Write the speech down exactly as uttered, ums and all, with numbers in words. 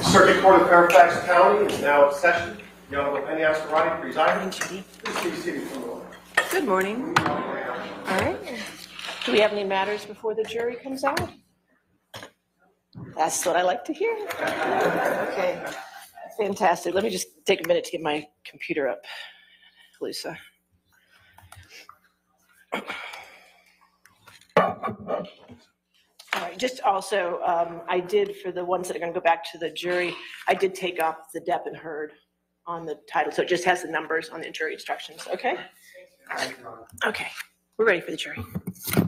Circuit Court of Fairfax County is now in session. The Honorable Penney Azcarate presiding. Please be seated for a moment. Good morning. All right. Do we have any matters before the jury comes out? That's what I like to hear. Okay. Fantastic. Let me just take a minute to get my computer up, Lisa. All right, just also, um, I did, for the ones that are going to go back to the jury, I did take off the Depp and Heard on the title, so it just has the numbers on the jury instructions, okay? Okay, we're ready for the jury.